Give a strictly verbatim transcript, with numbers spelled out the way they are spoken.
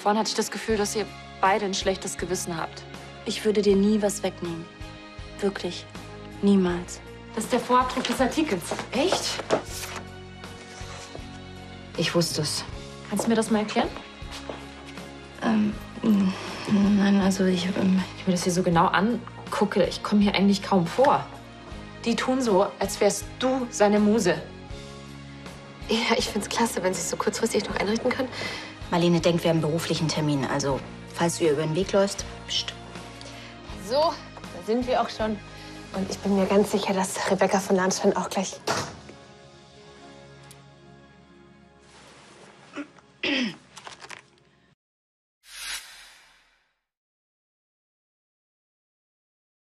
Vorhin hatte ich das Gefühl, dass ihr beide ein schlechtes Gewissen habt. Ich würde dir nie was wegnehmen. Wirklich. Niemals. Das ist der Vorabdruck des Artikels. Echt? Ich wusste es. Kannst du mir das mal erklären? Ähm, nein, also ich... Ähm, ich mir das hier so genau angucke, ich komme hier eigentlich kaum vor. Die tun so, als wärst du seine Muse. Ja, ich find's klasse, wenn Sie es so kurzfristig noch einrichten können. Marlene denkt, wir haben einen beruflichen Termin. Also, falls du ihr über den Weg läufst, pst. So, da sind wir auch schon. Und ich bin mir ganz sicher, dass Rebecca von Lahnstein auch gleich